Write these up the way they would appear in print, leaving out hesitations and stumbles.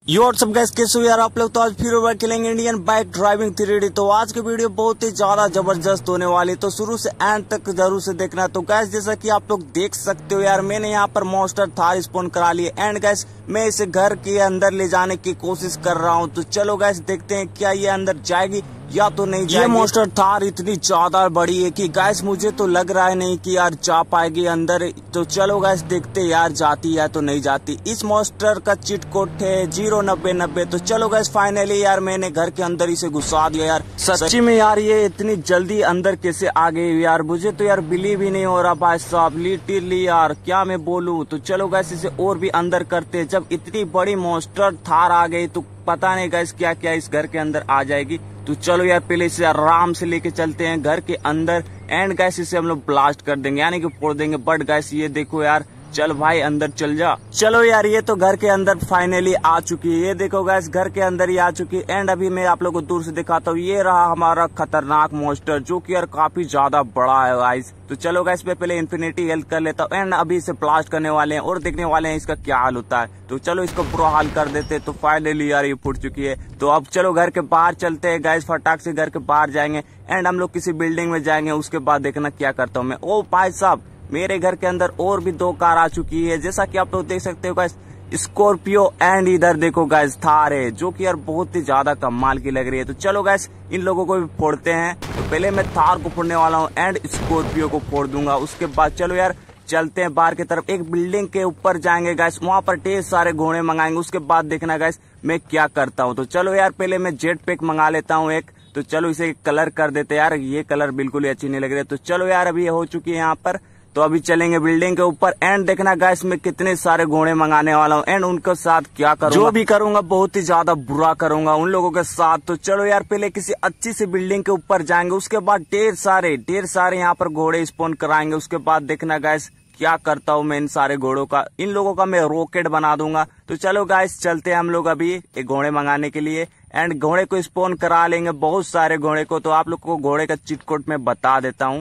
यो WhatsApp guys, कैसे हो यार आप लोग। तो आज फिर बार खेलेंगे इंडियन बाइक ड्राइविंग 3D। तो आज की वीडियो बहुत ही ज्यादा जबरदस्त होने वाली, तो शुरू से एंड तक जरूर से देखना। तो गाइस जैसा कि आप लोग देख सकते हो यार, मैंने यहाँ पर मॉन्स्टर थार स्पॉन करा लिए एंड गाइस मैं इसे घर के अंदर ले जाने की कोशिश कर रहा हूँ। तो चलो गाइस देखते हैं क्या ये अंदर जाएगी या तो नहीं जाएगी। ये मॉन्स्टर थार इतनी ज्यादा बड़ी है कि गाइस मुझे तो लग रहा है नहीं कि यार जा पाएगी अंदर। तो चलो गाइस देखते यार जाती है तो नहीं जाती। इस मॉन्स्टर का चिट कोड है 09090। तो चलो गाइस फाइनली यार मैंने घर के अंदर इसे घुसा दिया यार। सच्ची में यार ये इतनी जल्दी अंदर कैसे आ गई यार, मुझे तो यार बिलीव ही नहीं हो रहा भाई साहब। लिटरली यार क्या मैं बोलूं। तो चलो गाइस इसे और भी अंदर करते। जब इतनी बड़ी मॉन्स्टर थार आ गई तो पता नहीं गाइस क्या क्या इस घर के अंदर आ जाएगी। तो चलो यार पहले इसे आराम से लेके चलते हैं घर के अंदर एंड गैस इसे हम लोग ब्लास्ट कर देंगे यानी कि फोड़ देंगे। बट गैस ये देखो यार, चल भाई अंदर चल जा। चलो यार ये तो घर के अंदर फाइनली आ चुकी है। ये देखो गैस घर के अंदर ही आ चुकी है एंड अभी मैं आप लोगों को दूर से दिखाता हूँ। ये रहा हमारा खतरनाक मॉन्स्टर जो कि यार काफी ज्यादा बड़ा है गाइस। तो चलो गाइस मैं पहले इन्फिनिटी हेल्थ कर लेता हूँ एंड अभी इसे ब्लास्ट करने वाले हैं और देखने वाले हैं इसका क्या हाल होता है। तो चलो इसको बुरा हाल कर देते। तो फाइनली यार ये फूट चुकी है। तो अब चलो घर के बाहर चलते हैं गाइस, फटाक से घर के बाहर जाएंगे एंड हम लोग किसी बिल्डिंग में जाएंगे। उसके बाद देखना क्या करता हूँ मैं। ओ भाई साहब मेरे घर के अंदर और भी 2 कार आ चुकी है जैसा कि आप लोग देख सकते हो गाइस, स्कॉर्पियो एंड इधर देखो गाइस थार है जो कि यार बहुत ही ज्यादा कमाल की लग रही है। तो चलो गाइस इन लोगों को भी फोड़ते हैं। तो पहले मैं थार को फोड़ने वाला हूँ एंड स्कॉर्पियो को फोड़ दूंगा। उसके बाद चलो यार चलते हैं बाहर की तरफ। एक बिल्डिंं के ऊपर जाएंगे गाइस, वहां पर ढेर सारे घोड़े मंगाएंगे। उसके बाद देखना गाइस मैं क्या करता हूँ। तो चलो यार पहले मैं जेट पैक मंगा लेता हूँ एक। तो चलो इसे कलर कर देते यार, ये कलर बिल्कुल ही अच्छी नहीं लग रही है। तो चलो यार अभी ये हो चुकी है यहाँ पर। तो अभी चलेंगे बिल्डिंग के ऊपर एंड देखना गाइस मैं कितने सारे घोड़े मंगाने वाला हूँ एंड उनके साथ क्या करूंगा, जो भी करूंगा बहुत ही ज्यादा बुरा करूंगा उन लोगों के साथ। तो चलो यार पहले किसी अच्छी सी बिल्डिंग के ऊपर जाएंगे। उसके बाद ढेर सारे यहाँ पर घोड़े स्पॉन कराएंगे। उसके बाद देखना गाइस क्या करता हूँ मैं इन सारे घोड़ों का, इन लोगों का मैं रॉकेट बना दूंगा। तो चलो गाइस चलते हैं हम लोग अभी एक घोड़े मंगाने के लिए एंड घोड़े को स्पॉन करा लेंगे, बहुत सारे घोड़े को। तो आप लोग को घोड़े का चिट कोड मैं बता देता हूँ।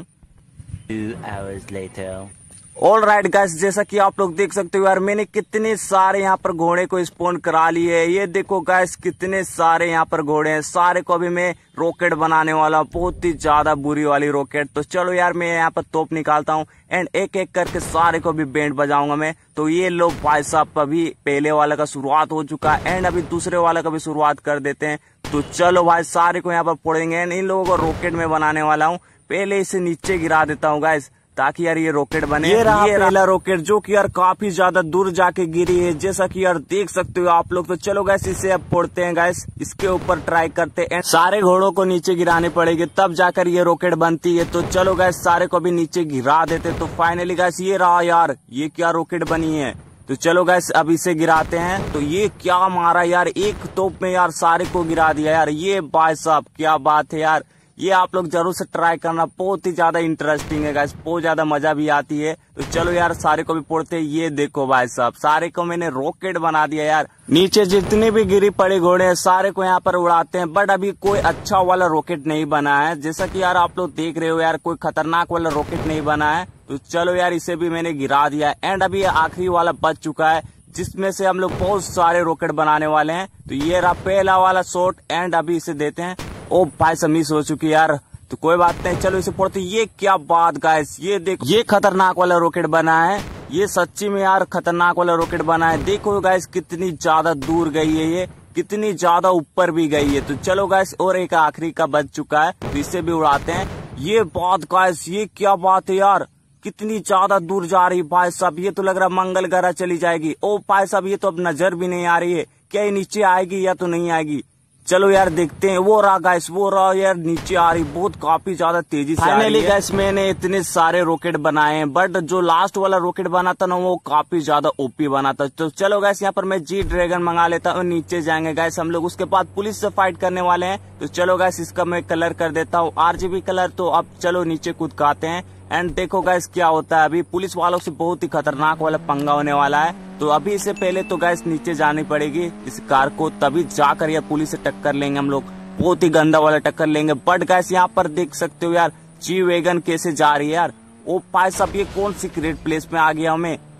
2 hours later. All right guys, जैसा कि आप लोग देख सकते हो यार मैंने कितने सारे यहाँ पर घोड़े को स्पॉन करा लिए है। ये देखो गाइस कितने सारे यहाँ पर घोड़े हैं। सारे को अभी मैं रॉकेट बनाने वाला हूँ, बहुत ही ज्यादा बुरी वाली रॉकेट। तो चलो यार मैं यहाँ पर तोप निकालता हूँ एंड एक एक करके सारे को भी बैंड बजाऊंगा मैं। तो ये लो भाई साहब अभी पहले वाला का शुरुआत हो चुका है एंड अभी दूसरे वाला का भी शुरुआत कर देते हैं। तो चलो भाई सारे को यहाँ पर फोड़ेंगे एंड इन लोगों को रॉकेट में बनाने वाला हूँ। पहले इसे नीचे गिरा देता हूँ गाइस ताकि यार ये रॉकेट बने। ये रहा पहला रॉकेट जो कि यार काफी ज्यादा दूर जाके गिरी है जैसा कि यार देख सकते हो आप लोग। तो चलो गैस इसे अब फोड़ते हैं गाइस, इसके ऊपर ट्राई करते हैं। सारे घोड़ों को नीचे गिराने पड़ेगी तब जाकर ये रॉकेट बनती है। तो चलो गैस सारे को भी नीचे गिरा देते। तो फाइनली गैस ये रहा यार, ये क्या रॉकेट बनी है। तो चलो गैस अब इसे गिराते हैं। तो ये क्या मारा यार, एक तोप में यार सारे को गिरा दिया यार। ये भाई साहब क्या बात है यार, ये आप लोग जरूर से ट्राई करना, बहुत ही ज्यादा इंटरेस्टिंग है गाइस, बहुत ज्यादा मजा भी आती है। तो चलो यार सारे को भी फोड़ते हैं। ये देखो भाई साहब सारे को मैंने रॉकेट बना दिया यार। नीचे जितने भी गिरी पड़े घोड़े हैं सारे को यहाँ पर उड़ाते हैं। बट अभी कोई अच्छा वाला रॉकेट नहीं बना है जैसा कि यार आप लोग देख रहे हो यार, कोई खतरनाक वाला रॉकेट नहीं बना है। तो चलो यार इसे भी मैंने गिरा दिया एंड अभी आखिरी वाला बच चुका है जिसमें से हम लोग बहुत सारे रॉकेट बनाने वाले हैं। तो ये रहा पहला वाला शॉट एंड अभी इसे देते हैं। ओ भाई सब मिस हो चुकी यार, तो कोई बात नहीं, चलो इसे फोड़ते। ये क्या बात गाइस, ये देखो ये खतरनाक वाला रॉकेट बना है। ये सच्ची में यार खतरनाक वाला रॉकेट बना है। देखो गाइस कितनी ज्यादा दूर गई है, ये कितनी ज्यादा ऊपर भी गई है। तो चलो गाइस और एक आखिरी का बच चुका है तो इसे भी उड़ाते हैं। ये बात गाइस, ये क्या बात है यार, कितनी ज्यादा दूर जा रही भाई साहब। ये तो लग रहा मंगल ग्रह चली जाएगी। ओ भाई साहब ये तो अब नजर भी नहीं आ रही है, क्या ये नीचे आएगी या तो नहीं आएगी। चलो यार देखते हैं। वो रहा गाइस, वो रहा यार नीचे आ रही, बहुत काफी ज्यादा तेजी से आ रही है। गाइस मैंने इतने सारे रॉकेट बनाए हैं बट जो लास्ट वाला रॉकेट बना था ना वो काफी ज्यादा ओपी बना था। तो चलो गाइस यहाँ पर मैं जी ड्रैगन मंगा लेता हूँ। नीचे जाएंगे गाइस हम लोग, उसके बाद पुलिस से फाइट करने वाले हैं। तो चलो गाइस इसका मैं कलर कर देता हूँ RGB कलर। तो अब चलो नीचे कूद के आते हैं एंड देखो गाइस क्या होता है। अभी पुलिस वालों से बहुत ही खतरनाक वाला पंगा होने वाला है। तो अभी इससे पहले तो गाइस नीचे जानी पड़ेगी इस कार को, तभी जाकर यार पुलिस से टक्कर लेंगे हम लोग, बहुत ही गंदा वाला टक्कर लेंगे। बट गाइस यहाँ पर देख सकते हो यार जी वैगन कैसे जा रही है यार। ओ भाई साहब ये कौन सी ग्रेट प्लेस में आ गया हमें।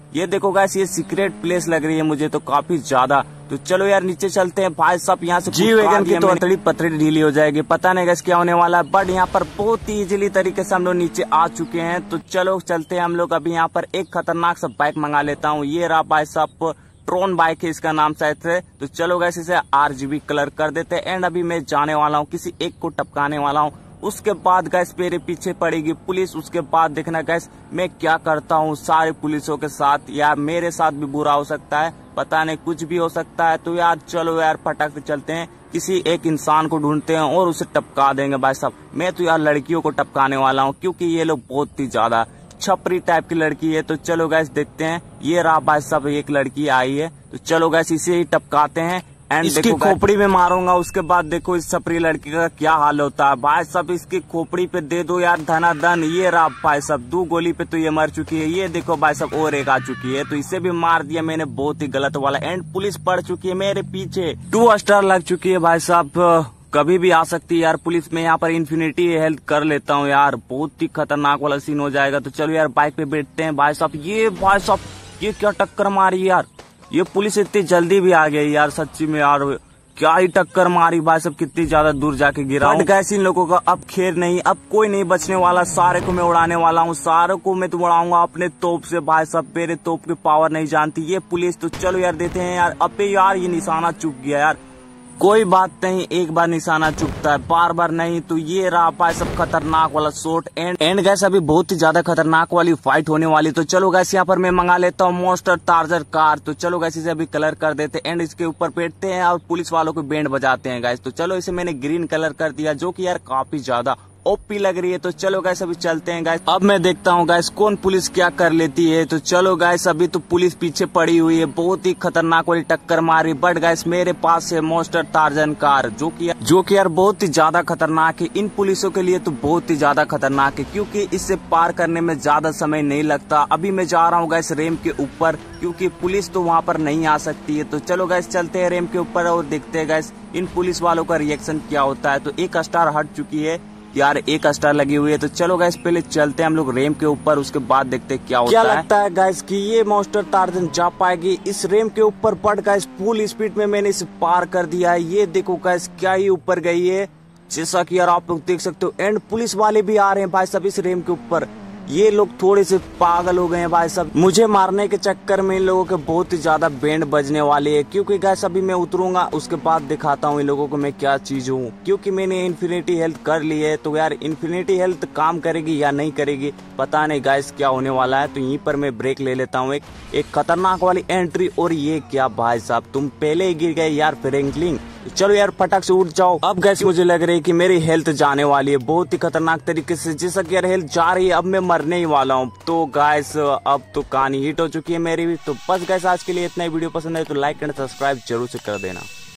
ये देखो गैस ये सीक्रेट प्लेस लग रही है मुझे तो काफी ज्यादा। तो चलो यार नीचे चलते हैं भाई साहब, यहाँ से जी वैगन की तो अतड़ी पतड़ी ढीली हो जाएगी, पता नहीं गैस क्या होने वाला है। बट यहाँ पर बहुत ही इजीली तरीके से हम लोग नीचे आ चुके हैं। तो चलो चलते हैं हम लोग। अभी यहाँ पर एक खतरनाक सा बाइक मंगा लेता हूँ। ये रहा भाई साहब, ट्रोन बाइक है इसका नाम शायद से। तो चलो गैस इसे RGB कलर कर देते हैं। एंड अभी मैं जाने वाला हूँ, किसी एक को टपकाने वाला हूँ। उसके बाद गैस मेरे पीछे पड़ेगी पुलिस। उसके बाद देखना गैस मैं क्या करता हूँ सारे पुलिसों के साथ। यार मेरे साथ भी बुरा हो सकता है, पता नहीं कुछ भी हो सकता है। तो यार चलो यार फटाक से चलते हैं, किसी एक इंसान को ढूंढते हैं और उसे टपका देंगे भाई साहब। मैं तो यार लड़कियों को टपकाने वाला हूँ, क्योंकि ये लोग बहुत ही ज्यादा छपरी टाइप की लड़की है। तो चलो गैस देखते हैं। ये रहा भाई साहब एक लड़की आई है। तो चलो गैस इसे ही टपकाते हैं। एंड इसकी खोपड़ी में मारूंगा। उसके बाद देखो इस छपरी लड़की का क्या हाल होता है भाई साहब। इसकी खोपड़ी पे दे दो यार धनाधन। ये रहा भाई साहब 2 गोली पे तो ये मर चुकी है। ये देखो भाई साहब और एक आ चुकी है, तो इसे भी मार दिया मैंने, बहुत ही गलत वाला। एंड पुलिस पड़ चुकी है मेरे पीछे, 2 स्टार लग चुकी है भाई साहब। कभी भी आ सकती है यार पुलिस में। यहाँ पर इन्फिनिटी हेल्थ कर लेता हूँ यार, बहुत ही खतरनाक वाला सीन हो जाएगा। तो चलो यार बाइक पे बैठते हैं भाई साहब। ये भाई साहब ये क्या टक्कर मारी यार, ये पुलिस इतनी जल्दी भी आ गई यार सच्ची में यार। क्या ही टक्कर मारी भाई साहब, कितनी ज्यादा दूर जाके गिरा। बट गैस इन लोगों का अब खैर नहीं, अब कोई नहीं बचने वाला। सारे को मैं उड़ाने वाला हूँ, सारे को मैं तो उड़ाऊंगा अपने तोप से भाई साहब। मेरे तोप की पावर नहीं जानती ये पुलिस। तो चलो यार देते हैं यार। अब यार ये निशाना चुक गया यार, कोई बात नहीं, एक बार निशाना चुकता है, बार बार नहीं। तो ये रहा भाई सब खतरनाक वाला शॉट। एंड गैस अभी बहुत ही ज्यादा खतरनाक वाली फाइट होने वाली। तो चलो गैस यहाँ पर मैं मंगा लेता हूँ मॉन्स्टर टार्जर कार। तो चलो गैस इसे अभी कलर कर देते हैं। एंड इसके ऊपर बैठते हैं और पुलिस वालों को बैंड बजाते हैं गैस। तो चलो इसे मैंने ग्रीन कलर कर दिया, जो कि यार काफी ज्यादा ओपी लग रही है। तो चलो गैस अभी चलते हैं गैस। अब मैं देखता हूँ गैस कौन पुलिस क्या कर लेती है। तो चलो गैस अभी तो पुलिस पीछे पड़ी हुई है, बहुत ही खतरनाक वाली टक्कर मारी। बट गैस मेरे पास है मॉन्स्टर टार्जन कार, जो कि यार बहुत ही ज्यादा खतरनाक है। इन पुलिसों के लिए तो बहुत ही ज्यादा खतरनाक है, क्योंकि इससे पार करने में ज्यादा समय नहीं लगता। अभी मैं जा रहा हूँ गैस रेम के ऊपर, क्योंकि पुलिस तो वहाँ पर नहीं आ सकती है। तो चलो गैस चलते हैं रेम के ऊपर और देखते हैं गैस इन पुलिस वालों का रिएक्शन क्या होता है। तो 1 स्टार हट चुकी है यार, 1 स्टार लगी हुई है। तो चलो गैस पहले चलते हैं हम लोग रेम के ऊपर, उसके बाद देखते हैं क्या होता है। क्या लगता है गैस कि ये मॉन्स्टर टार्जन जा पाएगी इस रेम के ऊपर? बट गैस फुल स्पीड में मैंने इसे पार कर दिया है। ये देखो गैस क्या ही ऊपर गई है, जैसा कि यार आप लोग देख सकते हो। एंड पुलिस वाले भी आ रहे हैं भाई साहब इस रेम के ऊपर। ये लोग थोड़े से पागल हो गए हैं भाई साहब, मुझे मारने के चक्कर में इन लोगों के बहुत ही ज्यादा बैंड बजने वाली है। क्योंकि गैस अभी मैं उतरूंगा, उसके बाद दिखाता हूँ इन लोगों को मैं क्या चीज हूँ। क्योंकि मैंने इन्फिनिटी हेल्थ कर ली है। तो यार इन्फिनिटी हेल्थ काम करेगी या नहीं करेगी पता नहीं गैस क्या होने वाला है। तो यहीं पर मैं ब्रेक ले लेता हूँ, एक खतरनाक वाली एंट्री। और ये क्या भाई साहब, तुम पहले ही गिर गए यार फ्रैंकलिन। चलो यार फटाक से उठ जाओ। अब गैस मुझे लग रही है कि मेरी हेल्थ जाने वाली है बहुत ही खतरनाक तरीके से, जैसा कि यार हेल्थ जा रही है। अब मैं मरने ही वाला हूँ। तो गैस अब तो कहानी हिट हो चुकी है मेरी भी। तो बस गैस आज के लिए इतना ही। वीडियो पसंद है तो लाइक एंड सब्सक्राइब जरूर से कर देना।